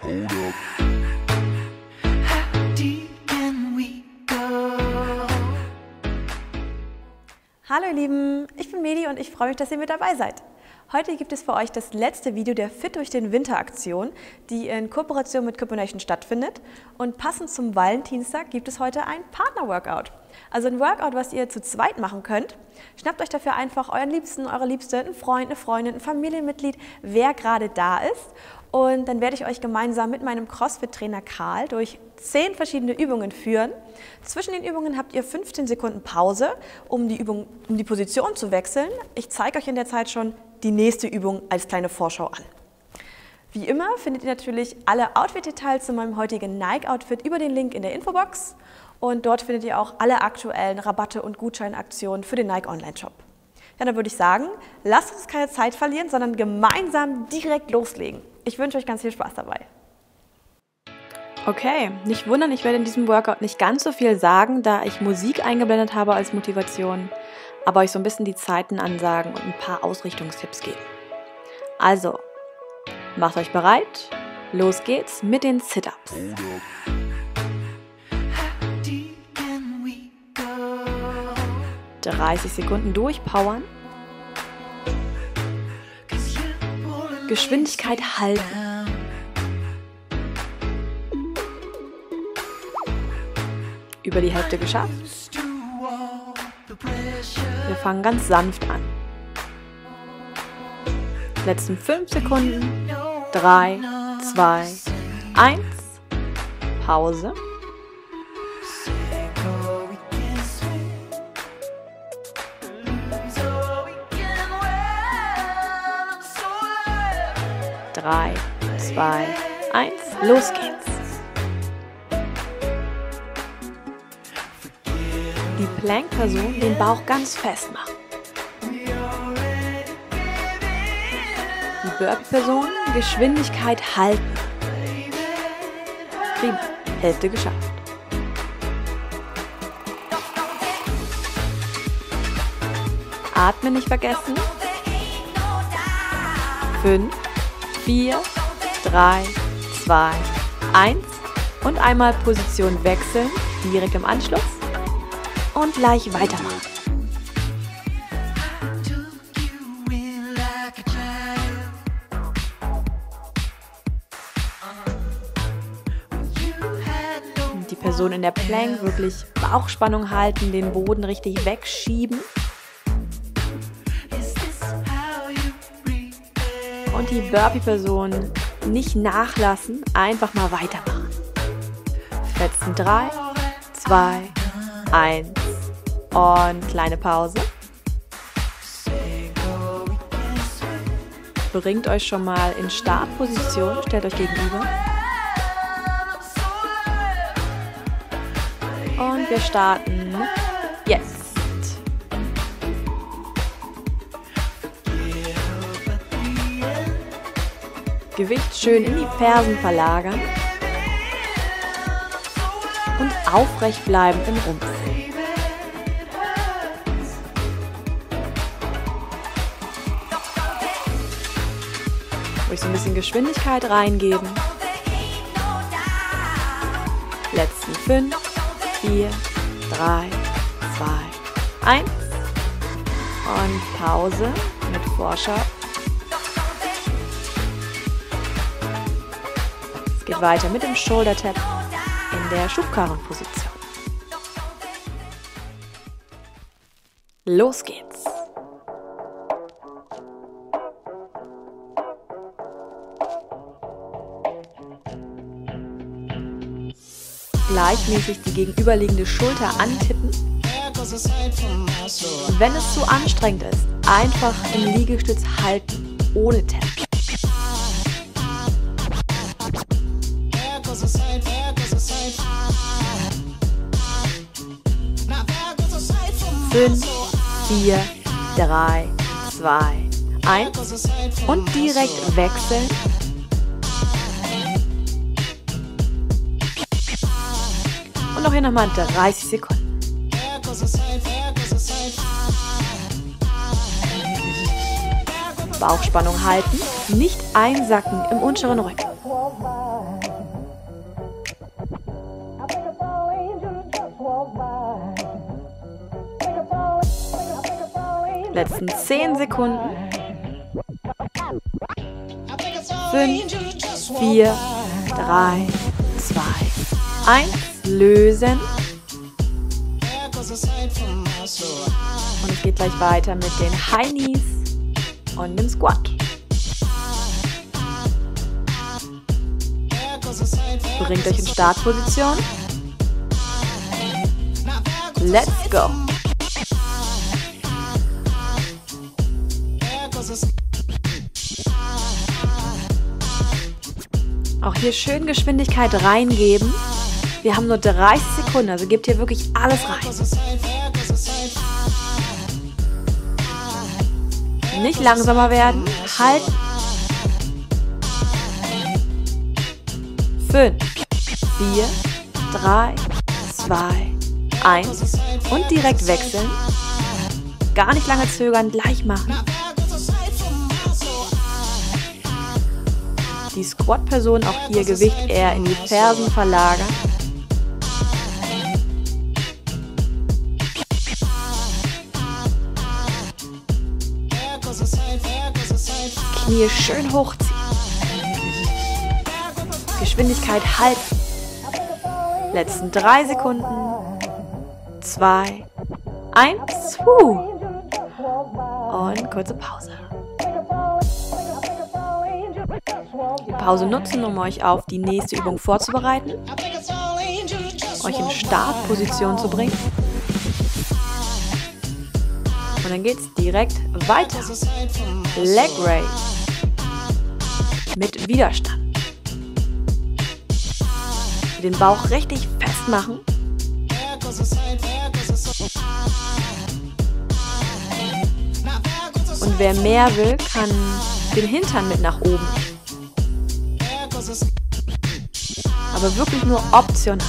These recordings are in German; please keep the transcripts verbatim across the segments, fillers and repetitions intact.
Hold up. How deep can we go? Hallo ihr Lieben, ich bin Medi und ich freue mich, dass ihr mit dabei seid. Heute gibt es für euch das letzte Video der Fit durch den Winter Aktion, die in Kooperation mit Cuponation stattfindet. Und passend zum Valentinstag gibt es heute ein Partner-Workout. Also ein Workout, was ihr zu zweit machen könnt. Schnappt euch dafür einfach euren Liebsten, eure Liebste, einen Freund, eine Freundin, ein Familienmitglied, wer gerade da ist. Und dann werde ich euch gemeinsam mit meinem CrossFit-Trainer Karl durch zehn verschiedene Übungen führen. Zwischen den Übungen habt ihr fünfzehn Sekunden Pause, um die, Übung, um die Position zu wechseln. Ich zeige euch in der Zeit schon die nächste Übung als kleine Vorschau an. Wie immer findet ihr natürlich alle Outfit-Details zu meinem heutigen Nike-Outfit über den Link in der Infobox. Und dort findet ihr auch alle aktuellen Rabatte und Gutscheinaktionen für den Nike Online-Shop. Ja, dann würde ich sagen, lasst uns keine Zeit verlieren, sondern gemeinsam direkt loslegen. Ich wünsche euch ganz viel Spaß dabei. Okay, nicht wundern, ich werde in diesem Workout nicht ganz so viel sagen, da ich Musik eingeblendet habe als Motivation, aber euch so ein bisschen die Zeiten ansagen und ein paar Ausrichtungstipps geben. Also, macht euch bereit, los geht's mit den Sit-Ups. Hold up. How deep can we go? dreißig Sekunden durchpowern, 'Cause you're pulling Geschwindigkeit halten, down. über die Hälfte geschafft. Used to all the pressure. Wir fangen ganz sanft an. Letzten fünf Sekunden, drei, zwei, eins, Pause. Go, we can swim. So we can win. So let drei, zwei, eins, los geht's. Die Plank-Person den Bauch ganz fest machen. Die Burpee-Person Geschwindigkeit halten. Prima, Hälfte geschafft. Atmen nicht vergessen. fünf, vier, drei, zwei, eins und einmal Position wechseln, direkt im Anschluss und gleich weitermachen. took you in like a child. You had no Die Person in der Plank wirklich Bauchspannung halten, den Boden richtig wegschieben Is this how you breathe? und die Burpee-Person nicht nachlassen, einfach mal weitermachen. Letzten drei, zwei, eins und kleine Pause. Bringt euch schon mal in Startposition, stellt euch gegenüber. Und wir starten jetzt. Gewicht schön in die Fersen verlagern und aufrecht bleiben im Rumpf. Ruhig so ein bisschen Geschwindigkeit reingeben. Letzten fünf, vier, drei, zwei, eins und Pause mit Vorschau. Es geht weiter mit dem Shoulder Tap in der Schubkarrenposition. Los geht's! Gleichmäßig die gegenüberliegende Schulter antippen. Wenn es zu anstrengend ist, einfach im Liegestütz halten, ohne Tap. fünf, vier, drei, zwei, eins und direkt wechseln. Und noch hier nochmal dreißig Sekunden. Bauchspannung halten, nicht einsacken im unteren Rücken. Letzten zehn Sekunden. fünf, vier, drei, zwei, eins. Lösen. Und es geht gleich weiter mit den High Knees und dem Squat. Bringt euch in Startposition. Let's go! Auch hier schön Geschwindigkeit reingeben. Wir haben nur dreißig Sekunden, also gebt hier wirklich alles rein. Nicht langsamer werden. Halten. fünf, vier, drei, zwei, eins. Und direkt wechseln. Gar nicht lange zögern, gleich machen. Die Squat-Person auch hier Gewicht eher in die Fersen verlagern. Knie schön hochziehen. Geschwindigkeit halten. Letzten drei Sekunden. Zwei, eins. Huh. Und kurze Pause. Die Pause nutzen, um euch auf die nächste Übung vorzubereiten, euch in Startposition zu bringen. Und dann geht es direkt weiter. Leg Raise mit Widerstand. Den Bauch richtig festmachen. Und wer mehr will, kann den Hintern mit nach oben. Aber wirklich nur optional.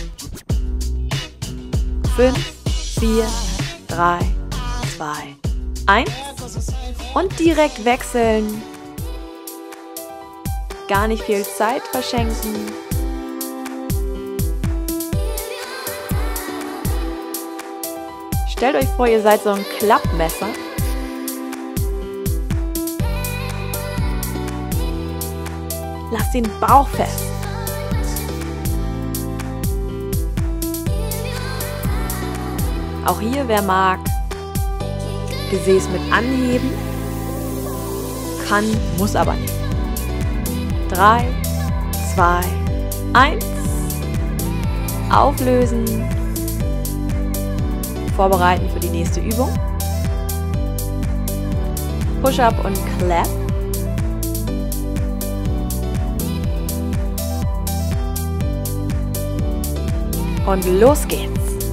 fünf, vier, drei, zwei, eins. Und direkt wechseln. Gar nicht viel Zeit verschenken. Stellt euch vor, ihr seid so ein Klappmesser. Lasst den Bauch fest. Auch hier, wer mag, Gesäß mit anheben, kann, muss aber nicht. drei, zwei, eins. Auflösen. Vorbereiten für die nächste Übung. Push-up und Clap. Und los geht's.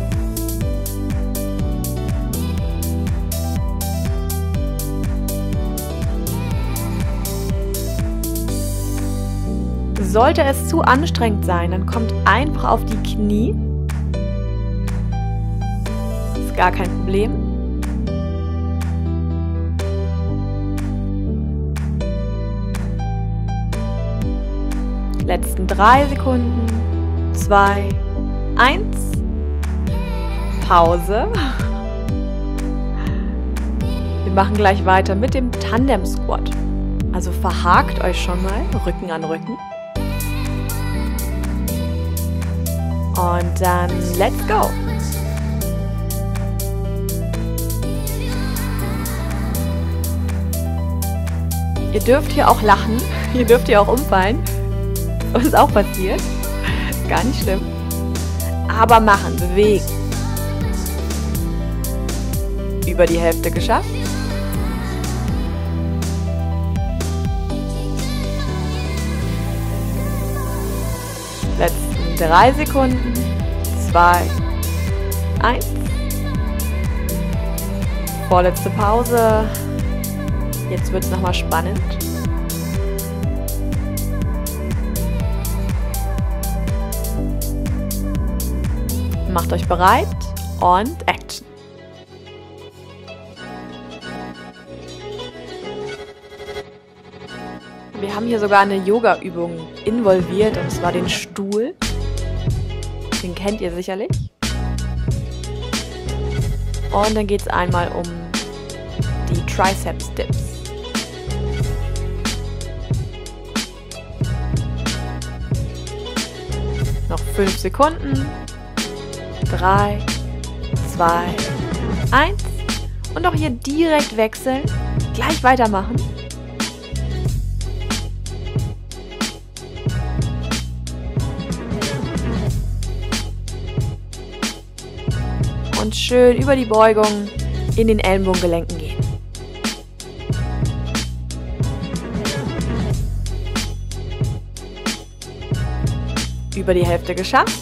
Sollte es zu anstrengend sein, dann kommt einfach auf die Knie. Ist gar kein Problem. Letzten drei Sekunden. Zwei. Eins. Pause. Wir machen gleich weiter mit dem Tandem Squat. Also verhakt euch schon mal Rücken an Rücken. Und dann let's go. Ihr dürft hier auch lachen, ihr dürft hier auch umfallen. Das ist auch passiert. Gar nicht schlimm. Aber machen, bewegen. Über die Hälfte geschafft. Letzten drei Sekunden. Zwei. Eins. Vorletzte Pause. Jetzt wird es nochmal spannend. Macht euch bereit und Action. Wir haben hier sogar eine Yoga-Übung involviert, und zwar den Stuhl. Den kennt ihr sicherlich. Und dann geht es einmal um die Triceps-Dips. Noch fünf Sekunden. Drei, zwei, eins. Und auch hier direkt wechseln. Gleich weitermachen. Und schön über die Beugung in den Ellenbogengelenken gehen. Über die Hälfte geschafft.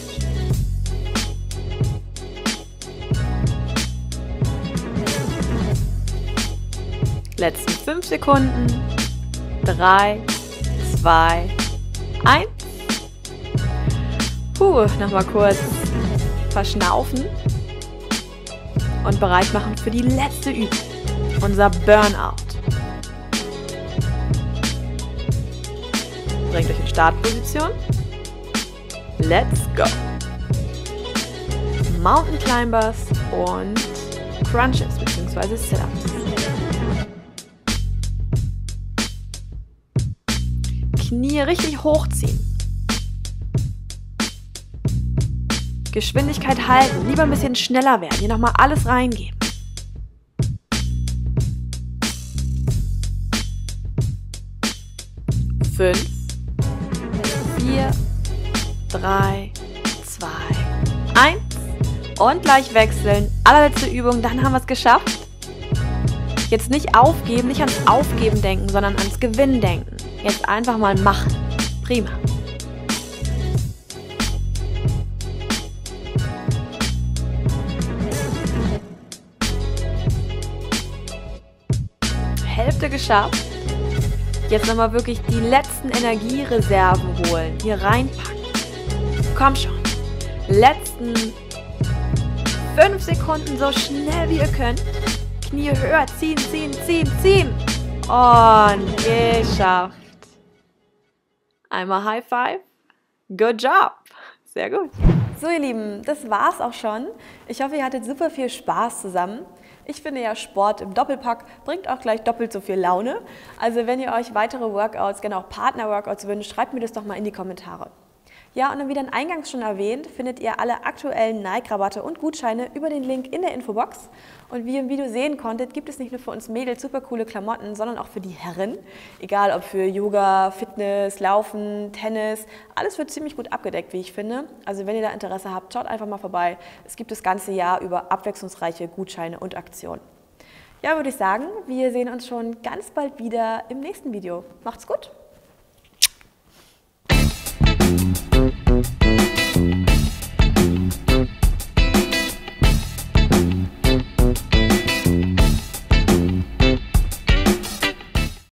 Letzten fünf Sekunden. Drei, zwei, eins. Puh, nochmal kurz verschnaufen. Und bereit machen für die letzte Übung. Unser Burnout. Bringt euch in Startposition. Let's go. Mountain Climbers und Crunches bzw. Sit-Ups. Knie richtig hochziehen. Geschwindigkeit halten, lieber ein bisschen schneller werden, hier nochmal alles reingeben. Fünf, vier, drei, zwei, eins und gleich wechseln. Allerletzte Übung, dann haben wir es geschafft. Jetzt nicht aufgeben, nicht ans Aufgeben denken, sondern ans Gewinnen denken. Jetzt einfach mal machen. Prima. Hälfte geschafft. Jetzt nochmal wirklich die letzten Energiereserven holen. Hier reinpacken. Komm schon. Letzten fünf Sekunden so schnell wie ihr könnt. Knie höher. Ziehen, ziehen, ziehen, ziehen. Und geschafft. Einmal High Five. Good job. Sehr gut. So ihr Lieben, das war's auch schon. Ich hoffe, ihr hattet super viel Spaß zusammen. Ich finde ja, Sport im Doppelpack bringt auch gleich doppelt so viel Laune. Also wenn ihr euch weitere Workouts, gerne auch Partner-Workouts wünscht, schreibt mir das doch mal in die Kommentare. Ja, und dann wie dann eingangs schon erwähnt, findet ihr alle aktuellen Nike-Rabatte und Gutscheine über den Link in der Infobox. Und wie ihr im Video sehen konntet, gibt es nicht nur für uns Mädels super coole Klamotten, sondern auch für die Herren. Egal ob für Yoga, Fitness, Laufen, Tennis, alles wird ziemlich gut abgedeckt, wie ich finde. Also wenn ihr da Interesse habt, schaut einfach mal vorbei. Es gibt das ganze Jahr über abwechslungsreiche Gutscheine und Aktionen. Ja, würde ich sagen, wir sehen uns schon ganz bald wieder im nächsten Video. Macht's gut!